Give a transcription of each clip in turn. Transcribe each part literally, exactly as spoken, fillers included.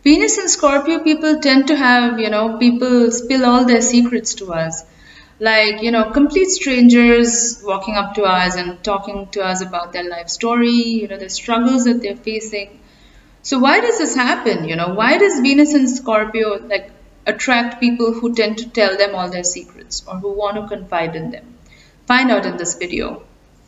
Venus and Scorpio people tend to have, you know, people spill all their secrets to us. Like, you know, complete strangers walking up to us and talking to us about their life story, you know, the struggles that they're facing. So why does this happen? You know, why does Venus and Scorpio like attract people who tend to tell them all their secrets or who want to confide in them? Find out in this video.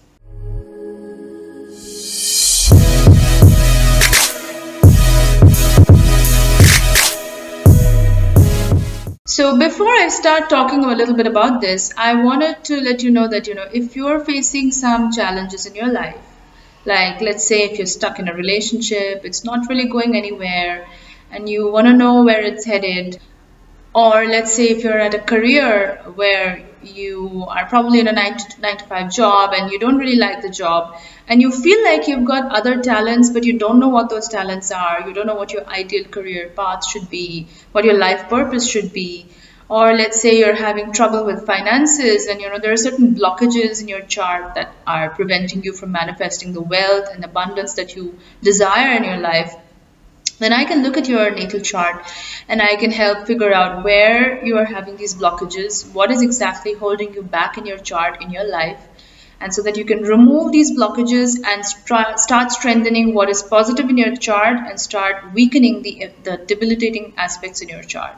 So before I start talking a little bit about this, I wanted to let you know that, you know, if you're facing some challenges in your life, like let's say if you're stuck in a relationship, it's not really going anywhere and you want to know where it's headed, or let's say if you're at a career where you are probably in a nine to, nine to five job and you don't really like the job and you feel like you've got other talents but you don't know what those talents are, you don't know what your ideal career path should be, what your life purpose should be, or let's say you're having trouble with finances and you know there are certain blockages in your chart that are preventing you from manifesting the wealth and abundance that you desire in your life, then I can look at your natal chart and I can help figure out where you are having these blockages, what is exactly holding you back in your chart, in your life, and so that you can remove these blockages and start strengthening what is positive in your chart and start weakening the, the debilitating aspects in your chart.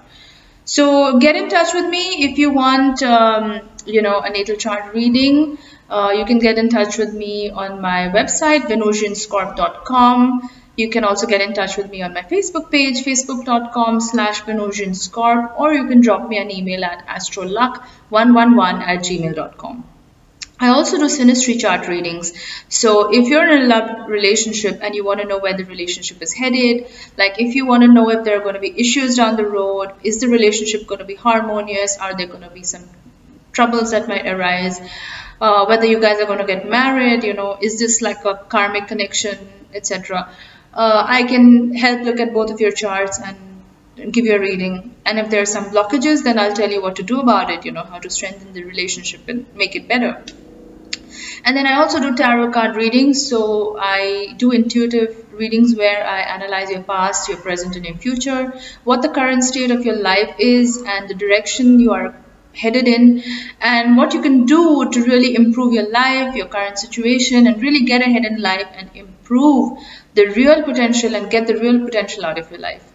So get in touch with me if you want, um, you know, a natal chart reading. Uh, you can get in touch with me on my website, Venusianscorp dot com. You can also get in touch with me on my Facebook page, facebook dot com slash Venusianscorp, or you can drop me an email at astroluck one one one at gmail dot com. I also do synastry chart readings. So if you're in a love relationship and you want to know where the relationship is headed, like if you want to know if there are going to be issues down the road, is the relationship going to be harmonious, are there going to be some troubles that might arise, uh, whether you guys are going to get married, you know, is this like a karmic connection, et cetera. Uh, I can help look at both of your charts and give you a reading. And if there are some blockages, then I'll tell you what to do about it, you know, how to strengthen the relationship and make it better. And then I also do tarot card readings. So I do intuitive readings where I analyze your past, your present, and your future, what the current state of your life is and the direction you are headed in, and what you can do to really improve your life, your current situation, and really get ahead in life and improve the real potential and get the real potential out of your life.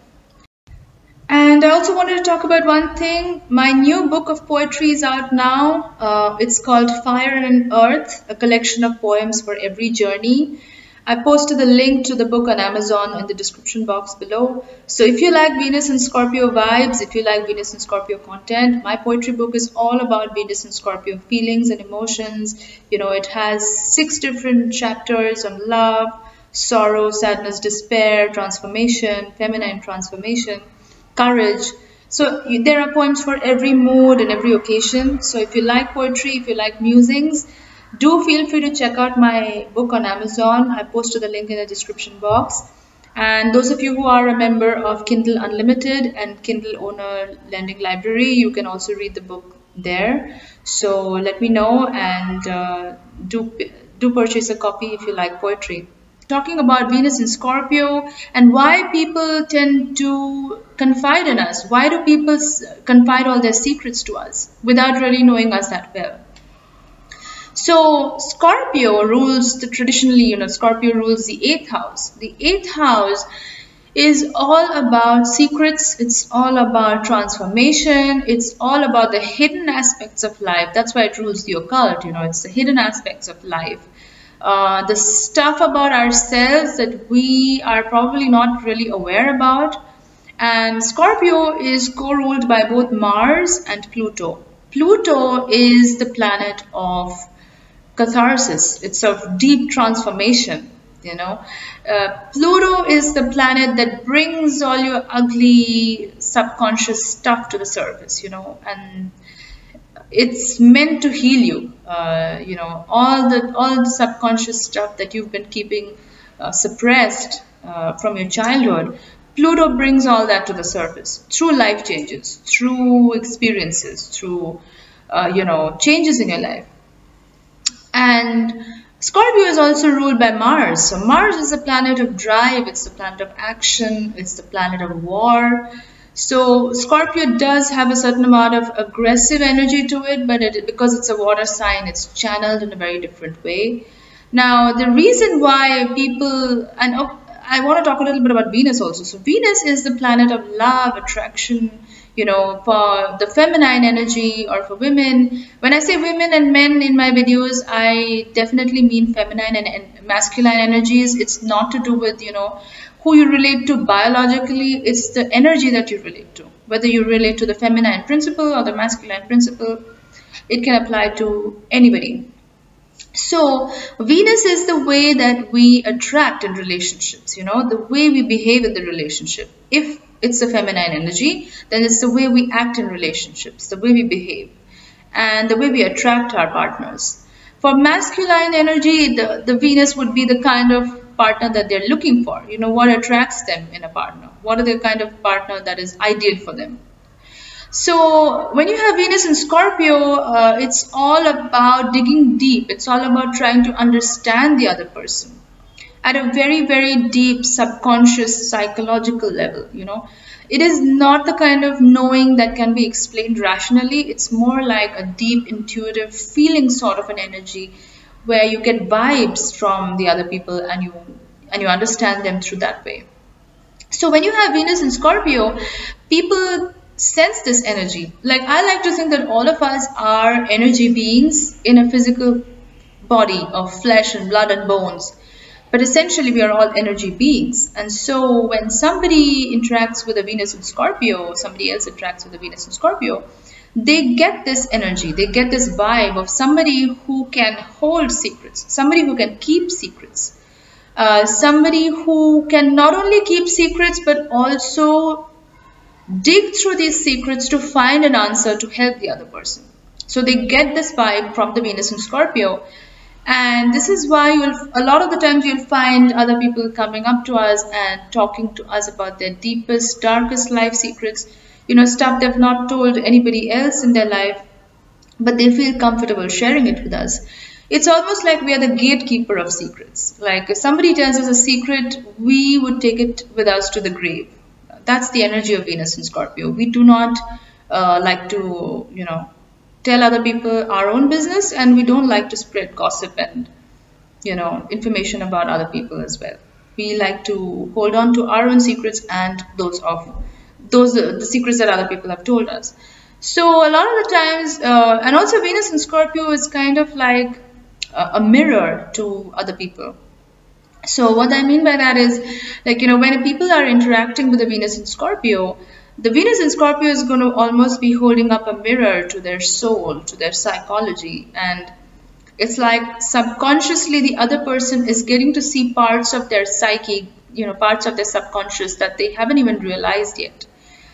And I also wanted to talk about one thing. My new book of poetry is out now. Uh, it's called Fire and Earth, a collection of poems for every journey. I posted the link to the book on Amazon in the description box below. So if you like Venus and Scorpio vibes, if you like Venus and Scorpio content, my poetry book is all about Venus and Scorpio feelings and emotions. You know, it has six different chapters on love, sorrow, sadness, despair, transformation, feminine transformation, courage. So you, there are poems for every mood and every occasion. So if you like poetry, if you like musings, do feel free to check out my book on Amazon. I posted the link in the description box. And those of you who are a member of Kindle Unlimited and Kindle Owner Lending Library, you can also read the book there. So let me know and uh, do, do purchase a copy if you like poetry. Talking about Venus in Scorpio and why people tend to confide in us. Why do people confide all their secrets to us without really knowing us that well? So Scorpio rules the traditionally, you know, Scorpio rules the eighth house. The eighth house is all about secrets. It's all about transformation. It's all about the hidden aspects of life. That's why it rules the occult, you know, it's the hidden aspects of life. Uh, the stuff about ourselves that we are probably not really aware about. And Scorpio is co-ruled by both Mars and Pluto. Pluto is the planet of catharsis. It's of deep transformation, you know. Uh, Pluto is the planet that brings all your ugly subconscious stuff to the surface, you know, and it's meant to heal you. Uh, you know, all the all the subconscious stuff that you've been keeping uh, suppressed uh, from your childhood. Pluto brings all that to the surface through life changes, through experiences, through uh, you know, changes in your life. And Scorpio is also ruled by Mars. So Mars is the planet of drive, it's the planet of action, it's the planet of war. So Scorpio does have a certain amount of aggressive energy to it, but it, because it's a water sign, it's channeled in a very different way. Now, the reason why people, and oh, I want to talk a little bit about Venus also. So Venus is the planet of love, attraction, you know, for the feminine energy or for women. When I say women and men in my videos, I definitely mean feminine and, and masculine energies. It's not to do with, you know, who you relate to biologically. It's the energy that you relate to. Whether you relate to the feminine principle or the masculine principle, it can apply to anybody. So Venus is the way that we attract in relationships, you know, the way we behave in the relationship. If it's a feminine energy, then it's the way we act in relationships, the way we behave, and the way we attract our partners. For masculine energy, the, the Venus would be the kind of partner that they're looking for. You know, what attracts them in a partner? What are the kind of partner that is ideal for them? So when you have Venus in Scorpio, uh, it's all about digging deep. It's all about trying to understand the other person at a very, very deep subconscious psychological level, you know. It is not the kind of knowing that can be explained rationally. It's more like a deep intuitive feeling sort of an energy where you get vibes from the other people and you and you understand them through that way. So when you have Venus in Scorpio, people sense this energy. Like, I like to think that all of us are energy beings in a physical body of flesh and blood and bones. But essentially, we are all energy beings. And so when somebody interacts with a Venus in Scorpio, somebody else interacts with a Venus in Scorpio, they get this energy, they get this vibe of somebody who can hold secrets, somebody who can keep secrets, uh, somebody who can not only keep secrets, but also dig through these secrets to find an answer to help the other person. So they get this vibe from the Venus in Scorpio. And this is why you'll, a lot of the times you'll find other people coming up to us and talking to us about their deepest, darkest life secrets, you know, stuff they've not told anybody else in their life, but they feel comfortable sharing it with us. It's almost like we are the gatekeeper of secrets. Like, if somebody tells us a secret, we would take it with us to the grave. That's the energy of Venus in Scorpio. We do not uh, like to, you know, tell other people our own business, and we don't like to spread gossip and, you know, information about other people as well. We like to hold on to our own secrets and those of those uh, the secrets that other people have told us. So a lot of the times, uh, and also Venus in Scorpio is kind of like a, a mirror to other people. So what I mean by that is, like, you know, when people are interacting with the Venus in Scorpio, the Venus in Scorpio is going to almost be holding up a mirror to their soul, to their psychology. And it's like subconsciously the other person is getting to see parts of their psyche, you know, parts of their subconscious that they haven't even realized yet.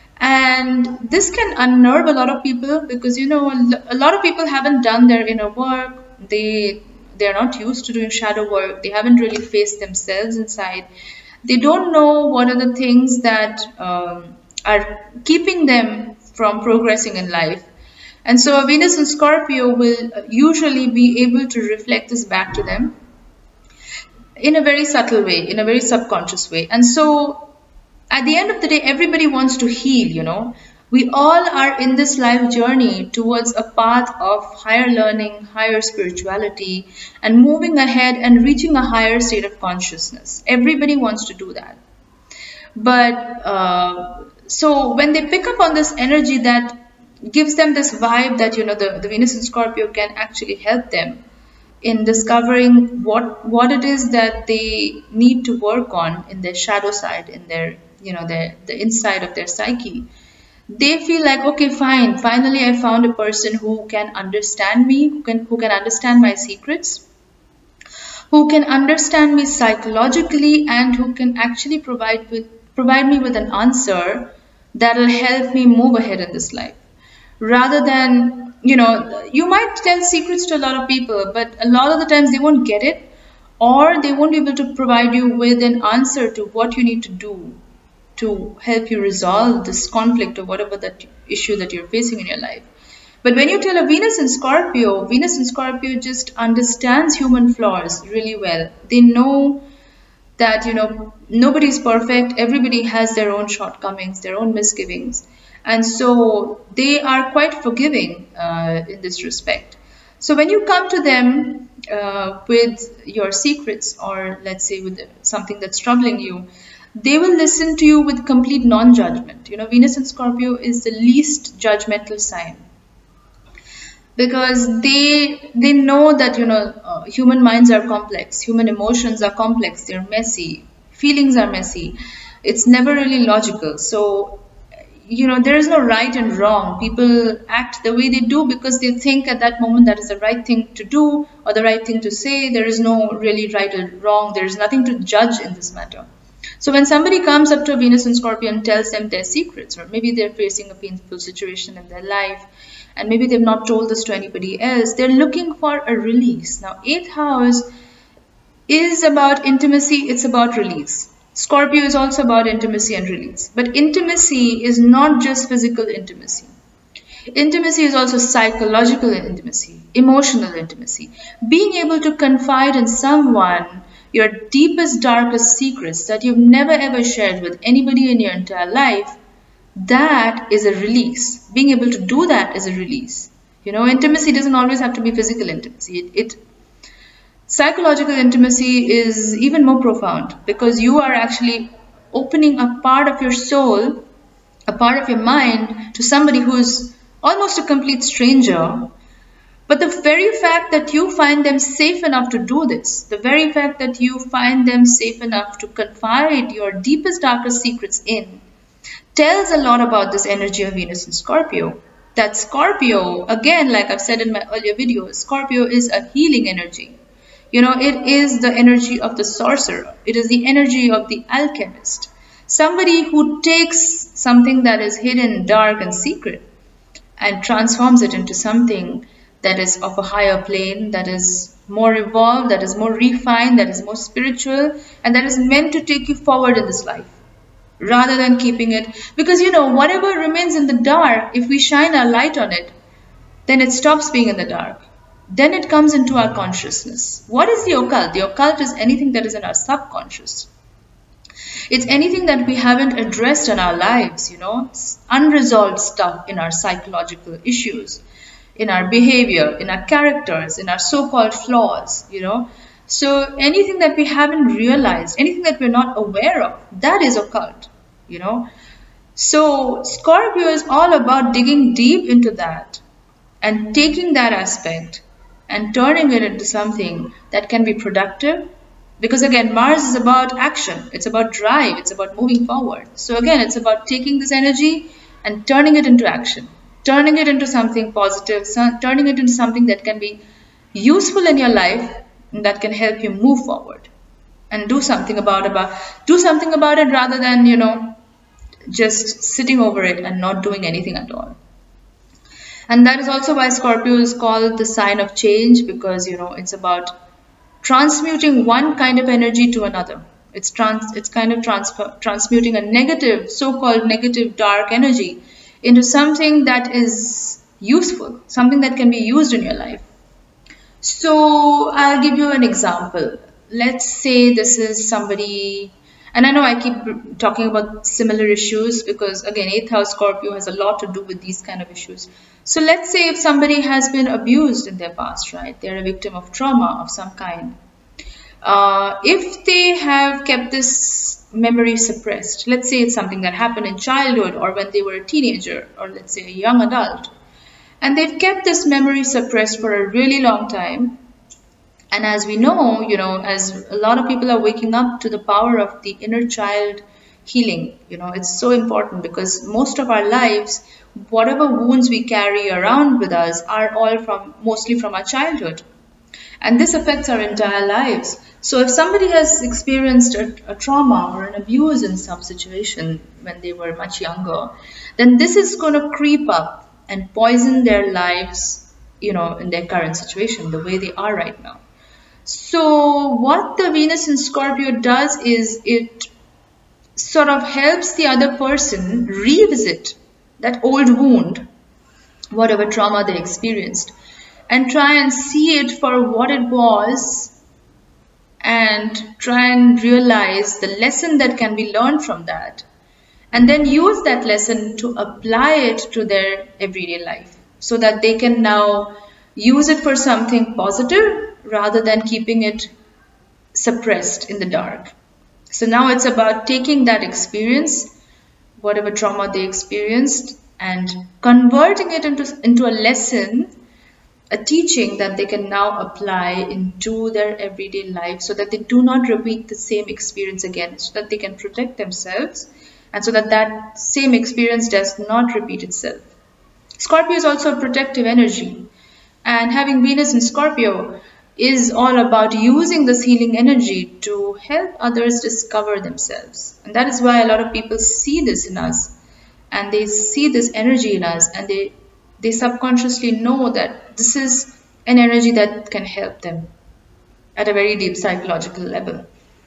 And this can unnerve a lot of people because, you know, a lot of people haven't done their inner work. They, they're not used to doing shadow work. They haven't really faced themselves inside. They don't know what are the things that um, are keeping them from progressing in life. And so a Venus in Scorpio will usually be able to reflect this back to them in a very subtle way, in a very subconscious way. And so at the end of the day, everybody wants to heal, you know. We all are in this life journey towards a path of higher learning, higher spirituality, and moving ahead and reaching a higher state of consciousness. Everybody wants to do that. But uh, so when they pick up on this energy that gives them this vibe that, you know, the, the Venus in Scorpio can actually help them in discovering what what it is that they need to work on in their shadow side, in their, you know, their the inside of their psyche. They feel like, okay, fine, finally I found a person who can understand me, who can who can understand my secrets, who can understand me psychologically, and who can actually provide with provide me with an answer that will help me move ahead in this life. Rather than, you know, you might tell secrets to a lot of people, but a lot of the times they won't get it, or they won't be able to provide you with an answer to what you need to do to help you resolve this conflict or whatever that issue that you're facing in your life. But when you tell a Venus in Scorpio, Venus in Scorpio just understands human flaws really well. They know that, you know, nobody's perfect. Everybody has their own shortcomings, their own misgivings. And so they are quite forgiving uh, in this respect. So when you come to them uh, with your secrets, or let's say with something that's troubling you, they will listen to you with complete non-judgment. You know, Venus in Scorpio is the least judgmental sign, because they they know that, you know, uh, human minds are complex, human emotions are complex, they're messy, feelings are messy. It's never really logical. So, you know, there is no right and wrong. People act the way they do because they think at that moment that is the right thing to do or the right thing to say. There is no really right or wrong. There is nothing to judge in this matter. So when somebody comes up to a Venus in Scorpio and tells them their secrets, or maybe they're facing a painful situation in their life, and maybe they've not told this to anybody else, they're looking for a release. Now, eighth house is about intimacy, it's about release. Scorpio is also about intimacy and release. But intimacy is not just physical intimacy. Intimacy is also psychological intimacy, emotional intimacy. Being able to confide in someone your deepest, darkest secrets that you've never ever shared with anybody in your entire life, that is a release. Being able to do that is a release. You know, intimacy doesn't always have to be physical intimacy. It, it Psychological intimacy is even more profound, because you are actually opening a part of your soul, a part of your mind to somebody who's almost a complete stranger. But the very fact that you find them safe enough to do this, the very fact that you find them safe enough to confide your deepest, darkest secrets in, tells a lot about this energy of Venus in Scorpio. That Scorpio, again, like I've said in my earlier videos, Scorpio is a healing energy. You know, it is the energy of the sorcerer. It is the energy of the alchemist. Somebody who takes something that is hidden, dark, and secret and transforms it into something that is of a higher plane, that is more evolved, that is more refined, that is more spiritual, and that is meant to take you forward in this life, rather than keeping it. Because, you know, whatever remains in the dark, if we shine our light on it, then it stops being in the dark. Then it comes into our consciousness. What is the occult? The occult is anything that is in our subconscious. It's anything that we haven't addressed in our lives, you know, it's unresolved stuff in our psychological issues, in our behavior, in our characters, in our so-called flaws, you know. So anything that we haven't realized, anything that we're not aware of, that is occult, you know. So Scorpio is all about digging deep into that and taking that aspect and turning it into something that can be productive. Because again, Mars is about action, it's about drive, it's about moving forward. So again, it's about taking this energy and turning it into action, turning it into something positive, turning it into something that can be useful in your life and that can help you move forward and do something about about do something about it, rather than, you know, just sitting over it and not doing anything at all. And that is also why Scorpio is called the sign of change, because, you know, it's about transmuting one kind of energy to another. It's trans it's kind of transfer transmuting a negative, so-called negative, dark energy into something that is useful, something that can be used in your life. So I'll give you an example. Let's say this is somebody, and I know I keep talking about similar issues because, again, eighth house Scorpio has a lot to do with these kind of issues. So let's say if somebody has been abused in their past, right? They're a victim of trauma of some kind. Uh, if they have kept this memory suppressed, let's say it's something that happened in childhood or when they were a teenager, or let's say a young adult, and they've kept this memory suppressed for a really long time. And as we know, you know, as a lot of people are waking up to the power of the inner child healing, you know, it's so important, because most of our lives, whatever wounds we carry around with us are all from, mostly from our childhood. And this affects our entire lives. So if somebody has experienced a, a trauma or an abuse in some situation when they were much younger, then this is going to creep up and poison their lives, you know, in their current situation, the way they are right now. So what the Venus in Scorpio does is it sort of helps the other person revisit that old wound whatever trauma they experienced, and try and see it for what it was, and try and realize the lesson that can be learned from that, and then use that lesson to apply it to their everyday life, so that they can now use it for something positive rather than keeping it suppressed in the dark. So now it's about taking that experience, whatever trauma they experienced, and converting it into, into a lesson, a teaching that they can now apply into their everyday life, so that they do not repeat the same experience again, so that they can protect themselves, and so that that same experience does not repeat itself. Scorpio is also a protective energy, and having Venus in Scorpio is all about using this healing energy to help others discover themselves. And that is why a lot of people see this in us, and they see this energy in us, and they they subconsciously know that this is an energy that can help them at a very deep psychological level.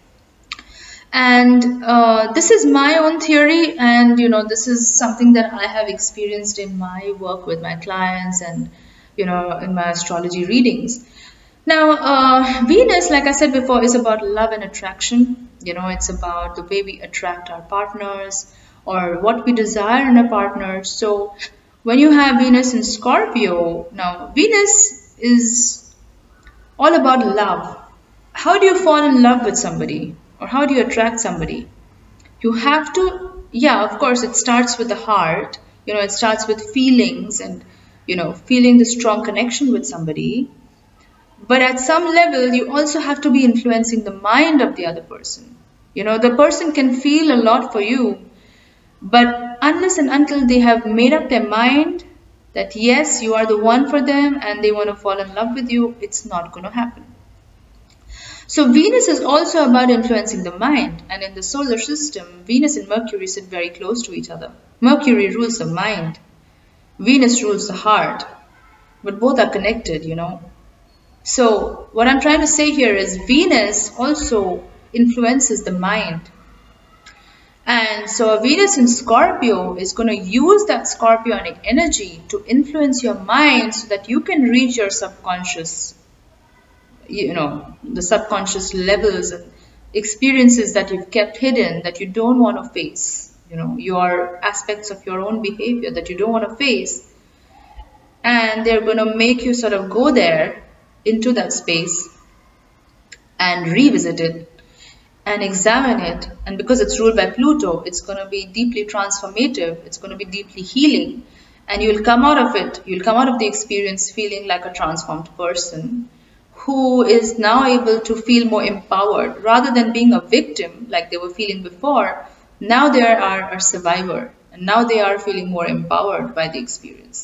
And uh, this is my own theory, and you know, this is something that I have experienced in my work with my clients, and you know, in my astrology readings. Now, uh, Venus, like I said before, is about love and attraction. You know, it's about the way we attract our partners, or what we desire in a partner. So when you have Venus in Scorpio, now Venus is all about love. How do you fall in love with somebody, or how do you attract somebody? You have to, yeah, of course, it starts with the heart. You know, it starts with feelings, and you know, feeling the strong connection with somebody. But at some level, you also have to be influencing the mind of the other person. You know, the person can feel a lot for you, but unless and until they have made up their mind that yes, you are the one for them, and they want to fall in love with you, it's not going to happen. So Venus is also about influencing the mind, and in the solar system, Venus and Mercury sit very close to each other. Mercury rules the mind, Venus rules the heart, but both are connected, you know. So what I'm trying to say here is Venus also influences the mind. And so a Venus in Scorpio is going to use that Scorpionic energy to influence your mind, so that you can reach your subconscious, you know, the subconscious levels and experiences that you've kept hidden, that you don't want to face, you know, your aspects of your own behavior that you don't want to face. And they're going to make you sort of go there into that space and revisit it and examine it. And because it's ruled by Pluto, it's going to be deeply transformative, it's going to be deeply healing, and you'll come out of it, you'll come out of the experience feeling like a transformed person who is now able to feel more empowered, rather than being a victim like they were feeling before. Now they are a survivor, and now they are feeling more empowered by the experience.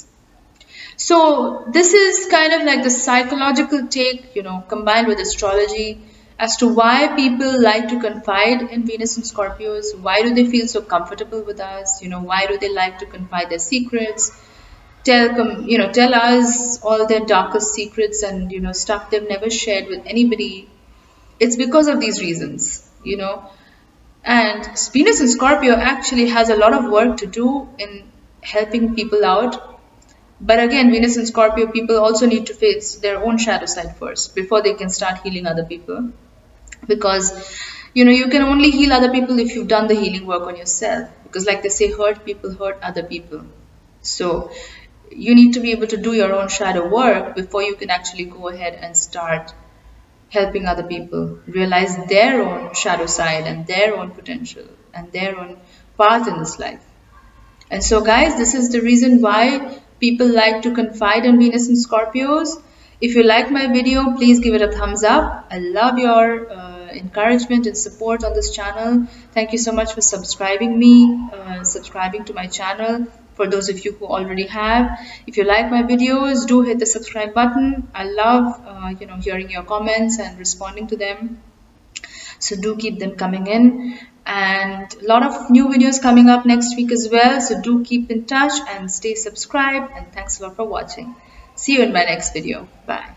So this is kind of like the psychological take, you know, combined with astrology, as to why people like to confide in Venus and Scorpios. Why do they feel so comfortable with us? You know, why do they like to confide their secrets? Tell, you know, tell us all their darkest secrets, and, you know, stuff they've never shared with anybody. It's because of these reasons, you know. And Venus in Scorpio actually has a lot of work to do in helping people out. But again, Venus and Scorpio people also need to face their own shadow side first before they can start healing other people. Because, you know, you can only heal other people if you've done the healing work on yourself. Because like they say, hurt people hurt other people. So you need to be able to do your own shadow work before you can actually go ahead and start helping other people realize their own shadow side and their own potential and their own path in this life. And so guys, this is the reason why people like to confide in Venus and Scorpios. If you like my video, please give it a thumbs up. I love your uh, encouragement and support on this channel. Thank you so much for subscribing me, uh, subscribing to my channel. For those of you who already have, if you like my videos, do hit the subscribe button. I love uh, you know, hearing your comments and responding to them. So do keep them coming in. And a lot of new videos coming up next week as well. So do keep in touch and stay subscribed. And thanks a lot for watching. See you in my next video. Bye.